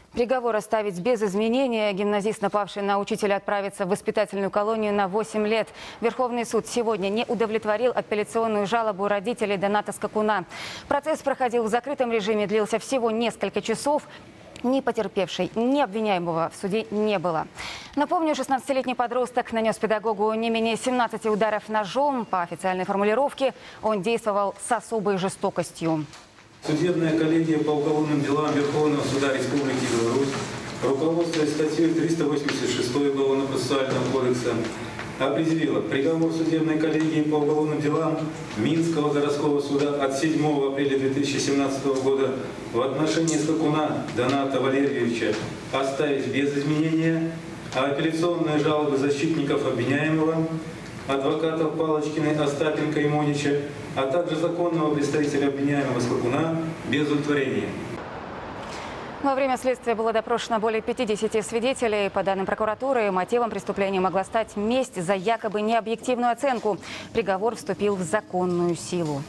Приговор оставить без изменения. Гимназист, напавший на учителя, отправится в воспитательную колонию на 8 лет. Верховный суд сегодня не удовлетворил апелляционную жалобу родителей Доната Скакуна. Процесс проходил в закрытом режиме, длился всего несколько часов. Ни потерпевшей, ни обвиняемого в суде не было. Напомню, 16-летний подросток нанес педагогу не менее 17 ударов ножом. По официальной формулировке он действовал с особой жестокостью. Судебная коллегия по уголовным делам Верховного суда Республики Беларусь, руководствуясь статьей 386 Уголовно-процессуального кодекса, определила приговор судебной коллегии по уголовным делам Минского городского суда от 7 апреля 2017 года в отношении Скакуна Доната Валерьевича оставить без изменения, а апелляционные жалобы защитников обвиняемого, адвокатов Палочкиной, Остапенко и Монича, а также законного представителя обвиняемого Скакуна без удовлетворения. Во время следствия было допрошено более 50 свидетелей. По данным прокуратуры, мотивом преступления могла стать месть за якобы необъективную оценку. Приговор вступил в законную силу.